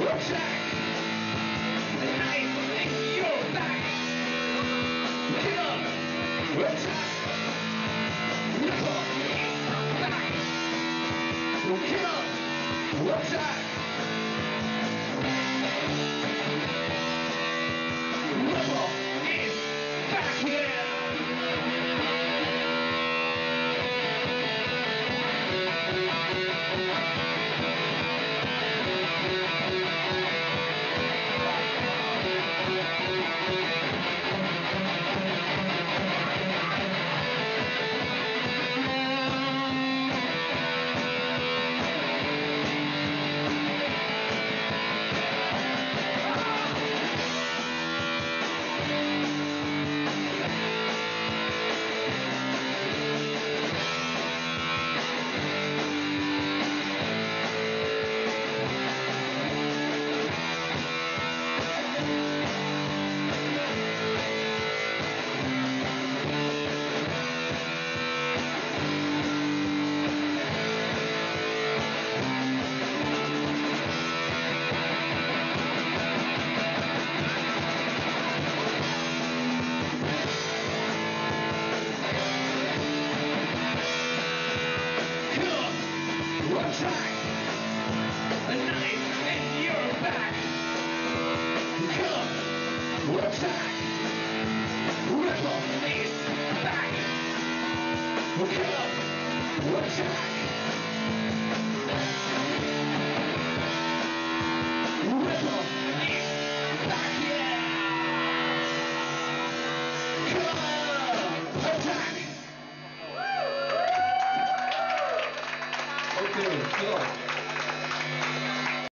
Attack! The knife in your back! Kill! Attack! Ripple is back! Kill! Attack! Ripple is back here! Attack! A knife in your back! Come! Attack! Ripple is back! Come! Attack! Ripple is back here! Come! Attack! Okay, so